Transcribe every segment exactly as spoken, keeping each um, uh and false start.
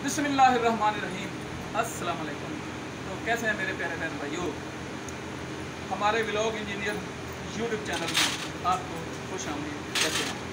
बिस्मिल्लाहिर्रहमानिर्रहीम। अस्सलाम वालेकुम। तो कैसे हैं मेरे प्यारे बहन भाइयों, हमारे व्लॉग इंजीनियर यूट्यूब चैनल में आपको खुश आमदीद। कैसे हैं?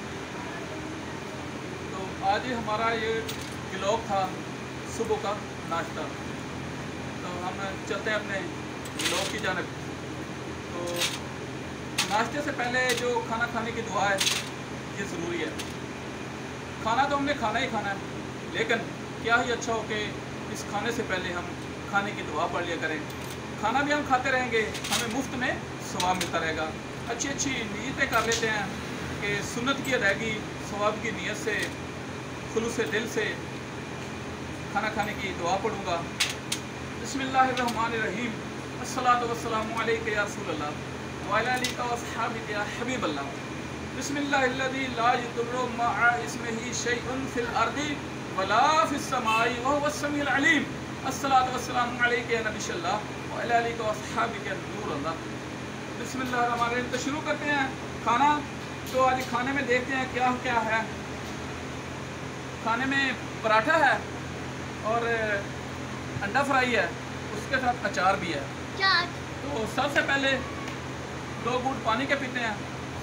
तो आज ही हमारा ये व्लॉग था सुबह का नाश्ता। तो हम चलते हैं अपने व्लॉग की जानिब। तो नाश्ते से पहले जो खाना खाने की दुआ है ये ज़रूरी है। खाना तो हमने खाना ही खाना है, लेकिन क्या ही अच्छा हो कि इस खाने से पहले हम खाने की दुआ पढ़ लिया करें। खाना भी हम खाते रहेंगे, हमें मुफ्त में सवाब मिलता रहेगा। अच्छी अच्छी नीयतें कर लेते हैं कि सुन्नत की अदायगी सवाब की नीयत से खुलूस दिल से खाना खाने की दुआ पढ़ूँगा। बिस्मिल्लाहिर्रहमानिर्रहीम। अस्सलातु वस्सलामु अलैका या रसूलल्लाह व अला आलिका व अस्हाबिका या हबीबल्लाह। बिस्मिल्लाहिल्लज़ी ला यदुर्रु मअ इस्मिही शैउन फिल अर्दि वला फिस समाई व हुवस समीउल अलीम। अस्सलातु वस्सलामु अलैका या नबियल्लाह व अला आलिका व अस्हाबिका नूरल्लाह। बिस्मिल्लाहिर्रहमानिर्रहीम। तो शुरू करते हैं खाना। तो आज खाने में देखते हैं क्या क्या है। खाने में पराठा है और अंडा फ्राई है, उसके साथ अचार भी है। तो सबसे पहले दो घूंट पानी के पीते हैं।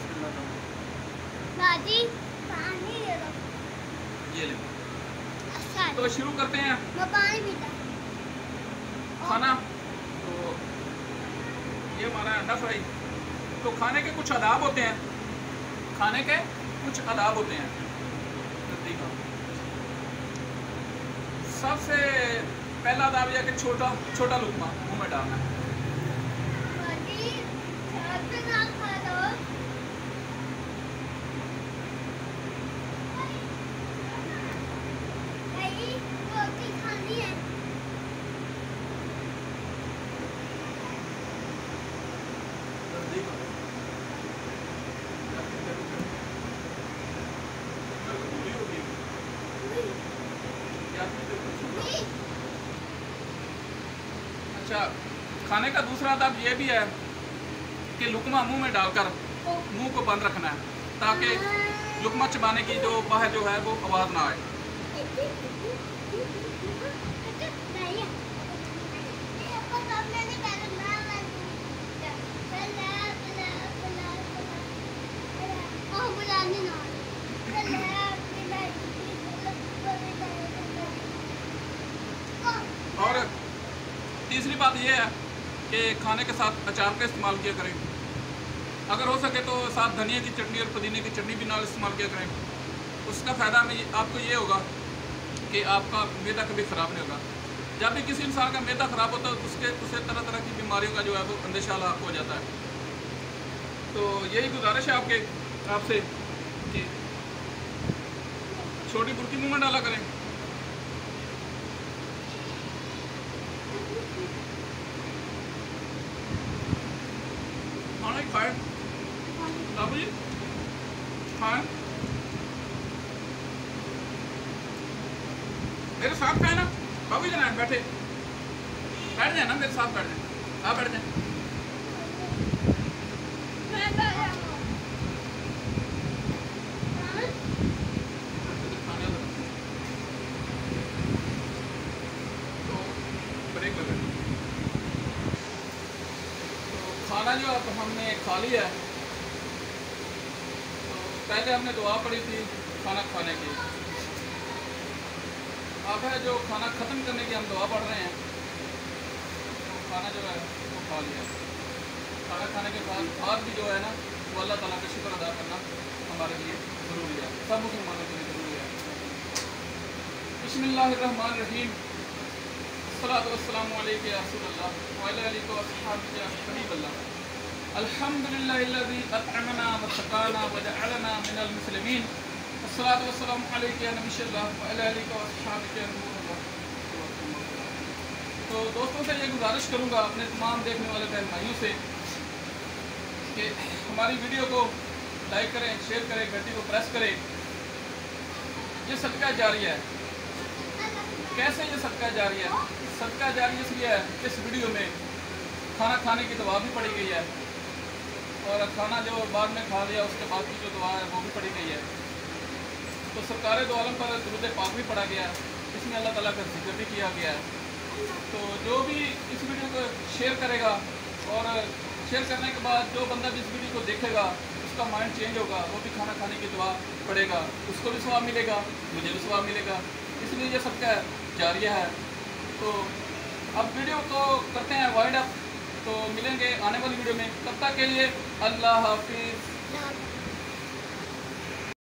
दादी पानी दे दो। ये ले। अच्छा तो शुरू करते हैं मैं पानी पीता खाना। तो ये हमारा अंडा फ्राई। तो खाने के कुछ आदाब होते हैं, खाने के कुछ आदाब होते हैं। सबसे पहला आदाब यह कि छोटा छोटा लुकमा मुंह में डालना है। दादी चाट पे ना खा लो। दादी रोटी खानी है। अच्छा, खाने का दूसरा आदाब ये भी है कि लुकमा मुंह में डालकर मुंह को बंद रखना है, ताकि लुकमा चबाने की जो बाहर जो है वो आवाज़ ना आए। और तीसरी बात यह है कि खाने के साथ अचार का इस्तेमाल किया करें। अगर हो सके तो साथ धनिया की चटनी और पुदीने की चटनी भी नाल इस्तेमाल किया करें। उसका फ़ायदा में आपको ये होगा कि आपका मैदा कभी ख़राब नहीं होगा। जब भी किसी इंसान का मैदा ख़राब होता है तो उसके उसे तरह तरह की बीमारियों का जो है वो अंदेशा लाक हो जाता है। तो यही गुजारिश है आपके आपसे कि छोटी बुर्की मुँह में डाला करें। खाना ही खाएं बाबू जी, खाएं। मेरे साथ खाए ना बाबू जी, ना बैठे बैठ जाए ना, मेरे साथ बैठ जाए। आप बैठ जाए। तो ब्रेक लगा। खाना जो अब हमने खा लिया है, तो पहले हमने दुआ पढ़ी थी खाना खाने की। अब है जो खाना ख़त्म करने की हम दुआ पढ़ रहे हैं। तो खाना जो है वो खा लिया। खाना खाने के बाद बाद भी जो है ना वो अल्लाह ताला का शुक्र अदा करना हमारे लिए ज़रूरी है, सब मुसलमानों के लिए ज़रूरी है। बिस्मिल्लाहिर्रहमानिर्रहीम। अस्सलातु वस्सलामु अलैका या रसूलल्लाह व अला आलिका व अस्हाबिका या हबीबल्लाह। अल्हम्दुलिल्लाहिल्लज़ी अतअमना व सक़ाना व जअलना मिनल मुस्लिमीन। अस्सलातु वस्सलामु अलैका या नबियल्लाह व अला आलिका व अस्हाबिका या नूरल्लाह। तो दोस्तों से ये गुजारिश करूँगा अपने तमाम देखने वाले बहन भाइयों से कि हमारी वीडियो को लाइक करें, शेयर करें, घंटी को प्रेस करें। ये सदका जारिया है। कैसे ये सदका जारिया है? सदका जारिया इसलिए है, इस वीडियो में खाना खाने की दुआ भी पढ़ी गई है और खाना जो बाद में खा लिया उसके बाद की जो दुआ है वो भी पढ़ी गई है। तो सरकार दो आलम पर दुरूद पाक भी पढ़ा गया है। इस इसमें अल्लाह ताला का जिक्र भी किया गया है। तो जो भी इस वीडियो को शेयर करेगा और शेयर करने के बाद जो बंदा भी इस वीडियो को देखेगा उसका माइंड चेंज होगा, वो भी खाना खाने की दुआ पड़ेगा, उसको भी सवाब मिलेगा, मुझे भी सवाब मिलेगा। इसलिए ये सबका जारिया है। तो अब वीडियो को करते हैं वाइंड अप। तो मिलेंगे आने वाली वीडियो में, तब तक के लिए अल्लाह हाफिज़।